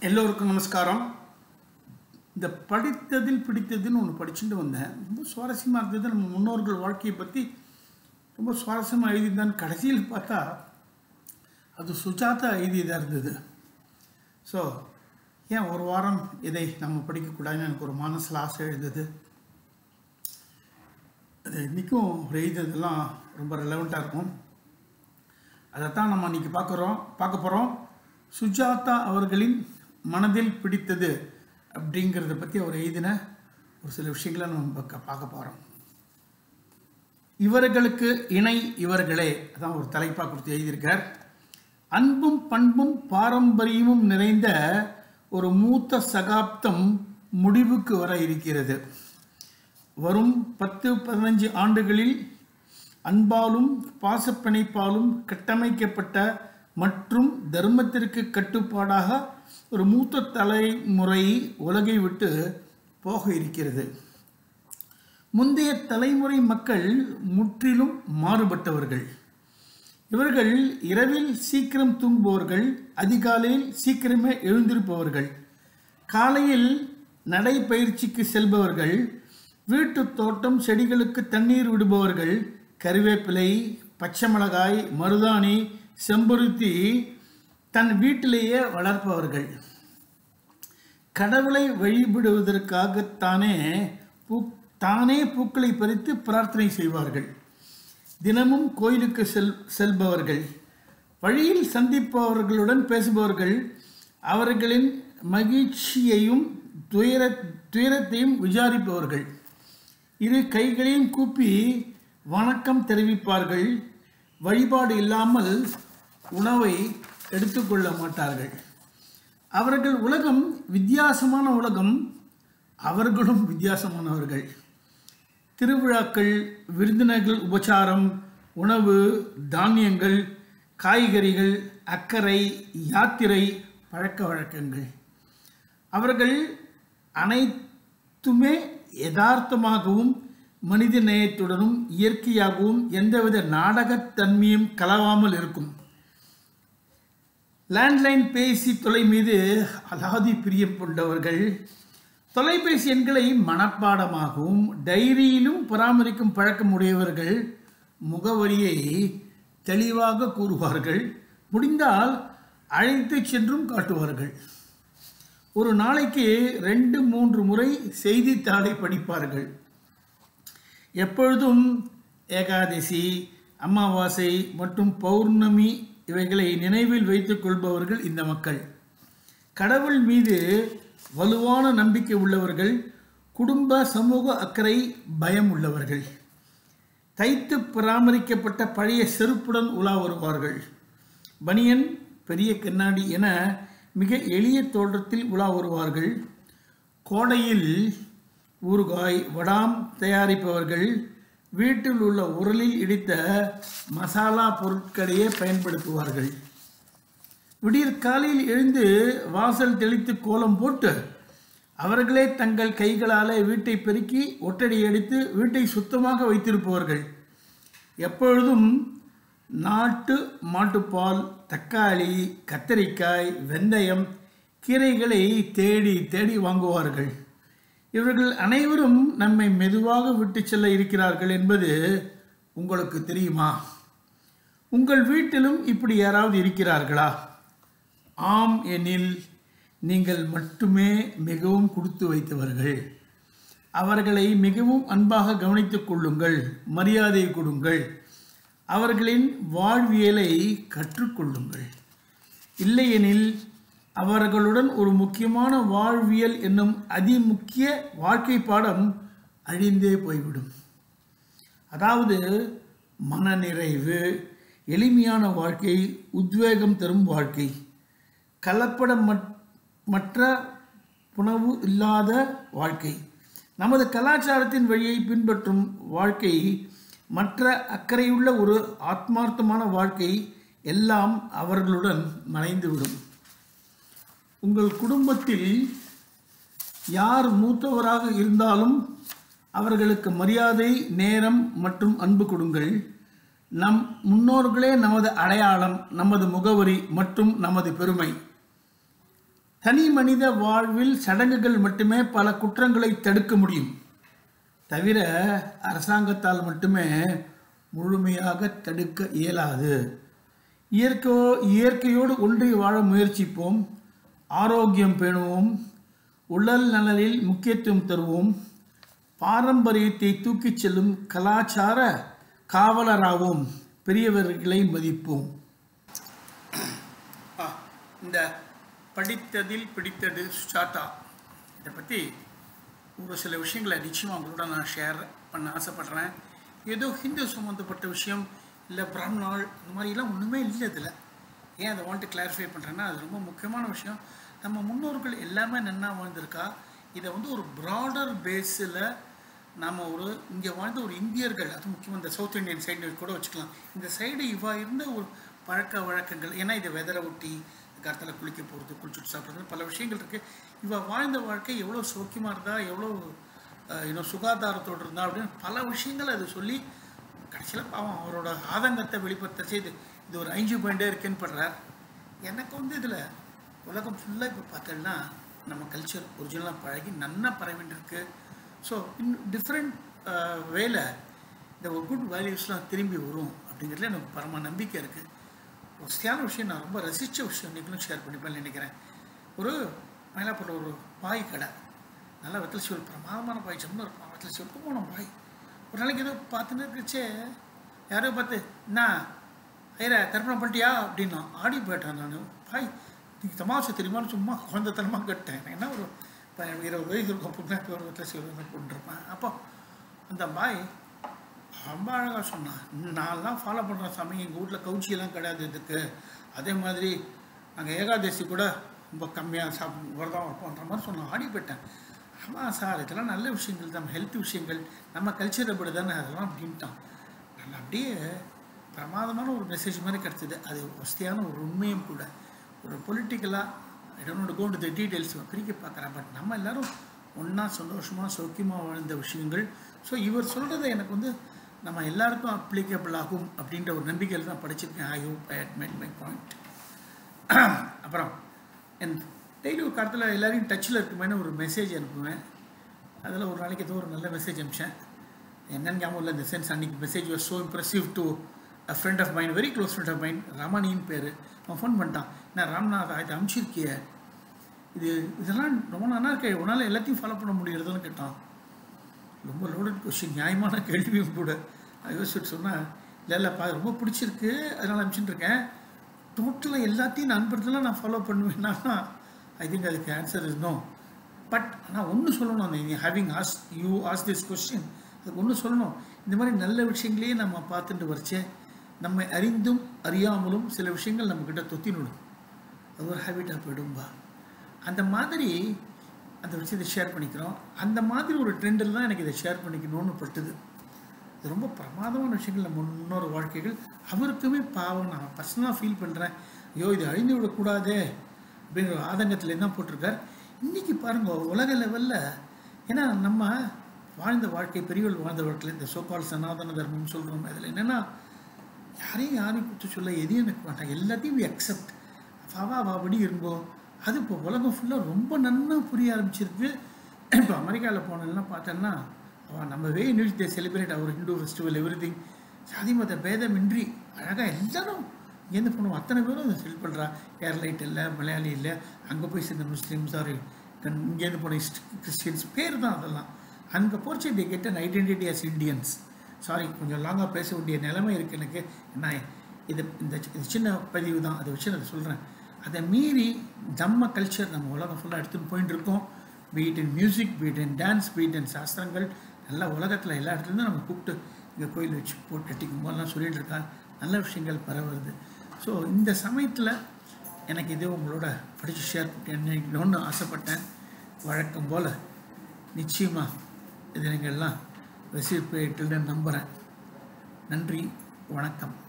எல்லோருக்கும் நமஸ்காரம். இந்த படித்ததில் பிடித்ததுன்னு ஒன்று படிச்சுட்டு வந்தேன். ரொம்ப சுவாரஸ்யமாக இருந்தது. நம்ம முன்னோர்கள் வாழ்க்கையை பற்றி ரொம்ப சுவாரஸ்யமாக எழுதியிருந்தான்னு கடைசியில் பார்த்தா அது சுஜாதா எழுதியதாக இருந்தது. ஸோ ஏன் ஒரு வாரம் இதை நம்ம படிக்கக்கூடாதுன்னு எனக்கு ஒரு மனசில் ஆசை எழுந்தது. அது இன்றைக்கும் எழுதுறதெல்லாம் ரொம்ப ரெலவெண்ட்டாக இருக்கும். அதைத்தான் நம்ம இன்றைக்கி பார்க்க போகிறோம். சுஜாதா அவர்களின் மனதில் பிடித்தது அப்படிங்கிறத பற்றி அவர் எழுதின ஒரு சில விஷயங்களை நம்ம பார்க்க போகிறோம். இவர்களுக்கு இணை இவர்களே, அதான் ஒரு தலைப்பாக கொடுத்து எழுதியிருக்கார். அன்பும் பண்பும் பாரம்பரியமும் நிறைந்த ஒரு மூத்த சகாப்தம் முடிவுக்கு வர இருக்கிறது. வரும் 10-15 ஆண்டுகளில் அன்பாலும் பாசப்பிணைப்பாலும் கட்டமைக்கப்பட்ட மற்றும் தர்மத்திற்கு கட்டுப்பாடாக ஒரு மூத்த தலைமுறை உலகை விட்டு போக இருக்கிறது. முந்தைய தலைமுறை மக்கள் முற்றிலும் மாறுபட்டவர்கள். இவர்கள் இரவில் சீக்கிரம் தூங்குபவர்கள், அதிகாலையில் சீக்கிரமே எழுந்திருப்பவர்கள், காலையில் நடைப்பயிற்சிக்கு செல்பவர்கள், வீட்டு தோட்டம் செடிகளுக்கு தண்ணீர் விடுபவர்கள், கறிவேப்பிலை, பச்சை மிளகாய், மருதாணி, செம்பருத்தி தன் வீட்டிலேயே வளர்ப்பவர்கள். கடவுளை வழிபடுவதற்காகத்தானே தானே பூக்களை பறித்து பிரார்த்தனை செய்வார்கள். தினமும் கோயிலுக்கு செல்பவர்கள், வழியில் சந்திப்பவர்களுடன் பேசுபவர்கள், அவர்களின் மகிழ்ச்சியையும் துயரத்தையும் விசாரிப்பவர்கள், இரு கைகளையும் கூப்பி வணக்கம் தெரிவிப்பார்கள். வழிபாடு இல்லாமல் உணவை எடுத்துக்கொள்ள மாட்டார்கள். அவர்கள் உலகம் வித்தியாசமான உலகம், அவர்களும் வித்தியாசமானவர்கள். திருவிழாக்கள், விருந்தினர்கள், உபச்சாரம், உணவு, தானியங்கள், காய்கறிகள், அக்கறை, யாத்திரை, பழக்க வழக்கங்கள், அவர்கள் அனைத்துமே யதார்த்தமாகவும் மனித நேயத்துடனும் இயற்கையாகவும் எந்தவித நாடகத்தன்மையும் கலவாமல் இருக்கும். லேண்ட்லைன் பேசி தொலை மீது அலாதி பிரியம் கொண்டவர்கள். தொலைபேசி எண்களை மனப்பாடமாகவும் டைரியிலும் பராமரிக்கும் பழக்கம் உடையவர்கள். முகவரியை தெளிவாக கூறுவார்கள், முடிந்தால் அழைத்து சென்றும் காட்டுவார்கள். ஒரு நாளைக்கு 2-3 முறை செய்தித்தாளை படிப்பார்கள். எப்பொழுதும் ஏகாதசி, அமாவாசை மற்றும் பௌர்ணமி இவைகளை நினைவில் வைத்துக் கொள்பவர்கள் இந்த மக்கள். கடவுள் மீது வலுவான நம்பிக்கை உள்ளவர்கள். குடும்ப சமூக அக்கறை, பயம் உள்ளவர்கள். தைத்து பராமரிக்கப்பட்ட பழைய செருப்புடன் உலா வருவார்கள். பனியன், பெரிய கண்ணாடி என மிக எளிய தோற்றத்தில் உலா வருவார்கள். கோடையில் ஊறுகாய், வடாம் தயாரிப்பவர்கள். வீட்டில் உள்ள உரலில் இடித்த மசாலா பொருட்களையே பயன்படுத்துவார்கள். விடியற் காலையில் எழுந்து வாசல் தெளித்து கோலம் போட்டு அவர்களே தங்கள் கைகளாலே வீட்டை பெருக்கி ஒட்டடி அடித்து வீட்டை சுத்தமாக வைத்திருப்பவர்கள். எப்பொழுதும் நாட்டு மாட்டுப்பால், தக்காளி, கத்தரிக்காய், வெந்தயம், கீரைகளை தேடி தேடி வாங்குவார்கள். இவர்கள் அனைவரும் நம்மை மெதுவாக விட்டு செல்ல இருக்கிறார்கள் என்பது உங்களுக்கு தெரியுமா? உங்கள் வீட்டிலும் இப்படி யாராவது இருக்கிறார்களா? ஆம் எனில் நீங்கள் மட்டுமே மிகவும் கொடுத்து வைத்தவர்கள். அவர்களை மிகவும் அன்பாக கவனித்துக் கொள்ளுங்கள், மரியாதை கொடுங்கள், அவர்களின் வாழ்வியலை கற்றுக்கொள்ளுங்கள். இல்லையெனில் அவர்களுடன் ஒரு முக்கியமான வாழ்வியல் என்னும் அதிமுக்கிய வாழ்க்கை பாடம் அழிந்தே போய்விடும். அதாவது மனநிறைவு, எளிமையான வாழ்க்கை, உத்வேகம் தரும் வாழ்க்கை, கலப்படமற்ற புணவு இல்லாத வாழ்க்கை, நமது கலாச்சாரத்தின் வழியை பின்பற்றும் வாழ்க்கை, மற்ற அக்கறையுள்ள ஒரு ஆத்மார்த்தமான வாழ்க்கை எல்லாம் அவர்களுடன் மறைந்துவிடும். உங்கள் குடும்பத்தில் யார் மூத்தவராக இருந்தாலும் அவர்களுக்கு மரியாதை, நேரம் மற்றும் அன்பு கொடுங்கள். நம் முன்னோர்களே நமது அடையாளம், நமது முகவரி மற்றும் நமது பெருமை. தனி மனித வாழ்வில் சடங்குகள் மட்டுமே பல குற்றங்களை தடுக்க முடியும், தவிர அரசாங்கத்தால் மட்டுமே முழுமையாக தடுக்க இயலாது. இயற்கையோடு ஒன்றி வாழ முயற்சிப்போம், ஆரோக்கியம் பேணுவோம், உடல் நலனில் முக்கியத்துவம் தருவோம், பாரம்பரியத்தை தூக்கிச் செல்லும் கலாச்சார காவலராகவும், பெரியவர்களை மதிப்போம். இந்த படித்ததில் பிடித்தது சுஜாதா, இதை பற்றி ஒரு சில விஷயங்களை நிச்சயமாக உங்களோட நான் ஷேர் பண்ண ஆசைப்பட்றேன். ஏதோ ஹிந்து சம்மந்தப்பட்ட விஷயம் இல்லை பிராமணால் இந்த மாதிரிலாம் ஒன்றுமே இல்லை இதில். ஏன் அதை வாண்ட்டு கிளாரிஃபை பண்ணுறேன்னா, அது ரொம்ப முக்கியமான விஷயம். நம்ம முன்னோர்கள் எல்லாமே நன்னா வாழ்ந்திருக்கா. இதை ஒரு ப்ராடர் பேஸில் நாம் இங்கே வாழ்ந்த ஒரு இந்தியர்கள், அது முக்கியமாக இந்த சவுத் இண்டியன் சைடு கூட வச்சுக்கலாம். இந்த சைடு இவா இருந்த ஒரு பழக்க வழக்கங்கள், ஏன்னா இதை வெதரை ஒட்டி காலத்தில் குளிக்க போகிறது, குளிச்சுட்டு சாப்பிட்றது, பல விஷயங்கள் இருக்குது. இவ வாழ்ந்த வாழ்க்கை எவ்வளோ சௌக்கியமாக இருந்தால், எவ்வளோ சுகாதாரத்தோடு இருந்தால் அப்படின்னு பல விஷயங்கள் அது சொல்லி கடைசியில் பாவம் அவரோட ஆதங்கத்தை வெளிப்படுத்த செய்து இது ஒரு 5 பாயிண்டே இருக்குன்னு படுறார். எனக்கு இதில் உலகம் ஃபுல்லாக இப்போ பார்த்தோம்னா நம்ம கல்ச்சர் ஒரிஜினலாக பழகி நன்னா பரவின்னு. ஸோ டிஃப்ரெண்ட் வேல இந்த ஒரு குட் வேல்யூஸ்லாம் திரும்பி வரும் அப்படிங்கிறதுல எனக்கு பரம நம்பிக்கை இருக்குது. வசதியான விஷயம், நான் ரொம்ப ரசித்த விஷயம் நீங்களும் ஷேர் பண்ணிப்பேன்னு நினைக்கிறேன். ஒரு மயிலாப்பூரில் ஒரு பாய் கடை, நல்லா வெத்தலை சிவல் பிரமாதமான பாய், ஜம்னு இருப்பான், வெத்தலை சிவப்பு போனோம் பாய். ஒரு நாளைக்கு ஏதோ பார்த்துன்னு இருக்குச்சே, யாரோ பார்த்து என்ன ஐயா தர்ப்பணம் பண்ணிட்டியா அப்படின்னா ஆடி போயிட்டேன். நான் பாய் நீங்கள் தமாஷை தெரியுமான்னு சும்மா குழந்தைத்தனமாக கட்டேன். என்ன ஒரு 20 வயசு இருக்கும், புண்ணாக்கு ஒரு வெத்தலை சிவல் போட்டுருப்பேன். அப்போ அந்த பாய் ரொம்ப அழகாக சொன்னான், நான்லாம் ஃபாலோ பண்ணுற சாமி, எங்கள் வீட்டில் கவுச்சியெல்லாம் கிடையாது இதுக்கு. அதே மாதிரி நாங்கள் ஏகாதசி கூட ரொம்ப கம்மியாக விரதம் வைப்போன்ற மாதிரி சொன்னோம். ஆடி போயிட்டேன். ஆமாம் சார், இதெல்லாம் நல்ல விஷயங்கள் தான், ஹெல்த் விஷயங்கள், நம்ம கல்ச்சர் அப்படி தானே, அதெல்லாம் அப்படின்ட்டான். நல்லா அப்படியே பிரமாதமான ஒரு மெசேஜ் மாதிரி கிடச்சிது. அது வசதியான ஒரு உண்மையும் கூட. ஒரு பொலிட்டிக்கலாக I don't go into the details பிரிக்க பார்க்குறேன். பட் நம்ம எல்லோரும் ஒன்றா சந்தோஷமாக சௌக்கியமாக வாழ்ந்த விஷயங்கள். ஸோ இவர் சொல்கிறத எனக்கு நம்ம எல்லாருக்கும் அப்ளிகபிள் ஆகும் அப்படின்ற ஒரு நம்பிக்கையில் தான் படிச்சிருக்கேன். I hope I had made my point. அப்புறம் என் டெய்லி ஒரு காலத்தில் எல்லோரையும் டச்சில் இருக்குமேனு ஒரு மெசேஜ் அனுப்புவேன். அதில் ஒரு நாளைக்கு ஏதோ ஒரு நல்ல மெசேஜ் அனுப்பிச்சேன். என்னென்னு ஞாபகம் இல்லை. இந்த சென்ஸ் அன்றைக்கி message was so impressive to a friend of mind, very close friend of mind, ரமணின்னு பேர். அவன் ஃபோன் பண்ணிட்டான், நான் ராம்நாத் இதை அனுப்பிச்சிருக்கிய, இதெல்லாம் ரொம்ப நல்லா இருக்கே, உன்னால் எல்லாத்தையும் ஃபாலோ பண்ண முடியறதுன்னு கேட்டான். ரொம்ப லோடட் கொஸ்டின், நியாயமான கேள்வியும் கூட. நான் யோசிச்சுட்டு சொன்னேன், இல்லைப்பா ரொம்ப பிடிச்சிருக்கு அதனால் அனுப்பிச்சுட்டு இருக்கேன், டோட்டலாக எல்லாத்தையும் நான் அனுப்புறதுலாம் நான் ஃபாலோ பண்ணுவேன்னா ஐ திங்க் அதுக்கு ஆன்சர் இஸ் நோ. பட் ஆனால் ஒன்று சொல்லணும், அந்த ஹேவிங் ஆஸ் திஸ் கொஸ்டின், அதுக்கு ஒன்று சொல்லணும். இந்த மாதிரி நல்ல விஷயங்களையே நம்ம பார்த்துட்டு வரைச்சே, நம்ம அறிந்தும் அறியாமலும் சில விஷயங்கள் நம்மக்கிட்ட தொத்தினுடும், அது ஒரு ஹேபிட்டாக போயிடும்பா. அந்த மாதிரி அந்த விஷயத்தை ஷேர் பண்ணிக்கிறோம். அந்த மாதிரி ஒரு ட்ரெண்டில் தான் எனக்கு இதை ஷேர் பண்ணிக்கணும்னு பட்டுது. இது ரொம்ப பிரமாதமான விஷயங்கள். நம்ம முன்னோர் வாழ்க்கைகள் அவருக்குமே பாவம் நான் பர்சனலாக ஃபீல் பண்ணுறேன். ஐயோ இது அழிந்து விடக்கூடாதே அப்படிங்கிற ஆதங்கத்துலேருந்து தான் போட்டிருக்கார். இன்றைக்கி பாருங்கள் உலக லெவலில், ஏன்னா நம்ம வாழ்ந்த வாழ்க்கை, பெரியவர்கள் வாழ்ந்த வாழ்க்கையில் இந்த சோகால் சனாதன தர்மம்னு சொல்கிறோம். அதில் என்னென்னா யாரையும் குத்து சொல்ல எதையும் நிற்க மாட்டாங்க, எல்லாத்தையும் வி அக்செப்ட், வாபடி இருங்கோ. அது இப்போ உலகம் ஃபுல்லாக ரொம்ப நன்னா புரிய ஆரம்பிச்சிருக்கு. இப்போ அமெரிக்காவில் போனதுலாம் பார்த்தோன்னா நம்ம way in which they celebrate our Hindu festival everything, சாதி மத பேதமின்றி அழகாக எல்லாரும் இங்கேருந்து போனோம். அத்தனை பேரும் அதை செல் பண்ணுறா. கேரளைட் இல்லை, மலையாளி இல்லை, அங்கே போய் சேர்ந்த முஸ்லீம்ஸ் ஆர் இங்கேருந்து போன கிறிஸ்டியன்ஸ் பேர் தான் அதெல்லாம். அங்கே போச்சு the get an identity as Indians. Sorry, கொஞ்சம் லாங்காக பேச வேண்டிய நிலைமை இருக்குது எனக்கு. என்ன இந்த சின்ன பதிவு தான், அதை வச்சு நான் சொல்கிறேன். அதை மீறி நம்ம கல்ச்சர் நம்ம உலகம் ஃபுல்லாக எடுத்துகிட்டு போயிட்டு இருக்கோம். Beat in music, beat in dance, beat in சாஸ்திரங்கள், நல்லா உலகத்தில் எல்லா இடத்துலேருந்து நம்ம கூப்பிட்டு இங்கே கோயில் வச்சு போட்டு கட்டிக்கும் போதெல்லாம் சொல்லிகிட்டு இருக்காங்க. நல்ல விஷயங்கள் பரவுறது. ஸோ இந்த சமயத்தில் எனக்கு இதே உங்களோட படித்து ஷேர் பண்ணிக்கணும்னு ஆசைப்பட்டேன். வழக்கம் போல் நிச்சயமாக இது நீங்கள் எல்லாம் ரசிப்பேட்டுன்னு நம்புகிறேன். நன்றி, வணக்கம்.